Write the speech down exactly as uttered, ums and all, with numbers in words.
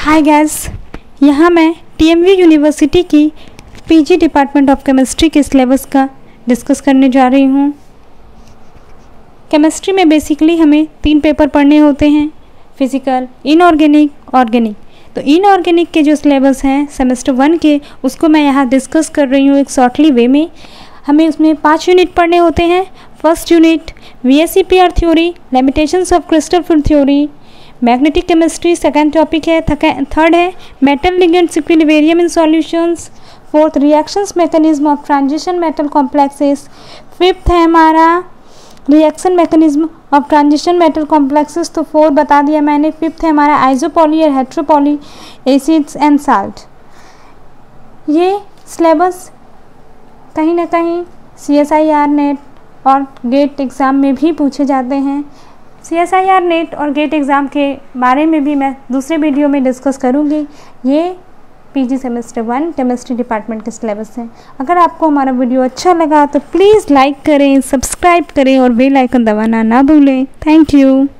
हाय guys, यहाँ मैं TMV university की पीजी डिपार्टमेंट ऑफ केमिस्ट्री के सिलेबस का डिस्कस करने जा रही हूँ। केमिस्ट्री में बेसिकली हमें तीन पेपर पढ़ने होते हैं, फिजिकल, इनऑर्गेनिक, ऑर्गेनिक। तो इनऑर्गेनिक के जो सिलेबस हैं सेमेस्टर वन के, उसको मैं यहाँ डिस्कस कर रही हूँ एक शॉर्टली वे में। हमें उसमें पाँच यूनिट पढ़ने होते हैं। First unit VSEPR theory, limitations of crystal field theory, magnetic chemistry second topic है। थर्ड है metal ligands equilibrium in solutions. Fourth reactions mechanism of transition metal complexes. Fifth है हमारा reaction mechanism of transition metal complexes, तो four बता दिया मैंने। Fifth है हमारा आइसोपॉली और हेट्रोपॉली एसिड्स एंड साल्ट। ये सिलेबस कहीं ना कहीं C S I R NET और गेट एग्ज़ाम में भी पूछे जाते हैं। C S I R NET और गेट एग्ज़ाम के बारे में भी मैं दूसरे वीडियो में डिस्कस करूँगी। ये PG semester one chemistry department के सिलेबस है। अगर आपको हमारा वीडियो अच्छा लगा तो प्लीज़ लाइक करें, सब्सक्राइब करें और बेल आइकन दबाना ना भूलें। Thank you.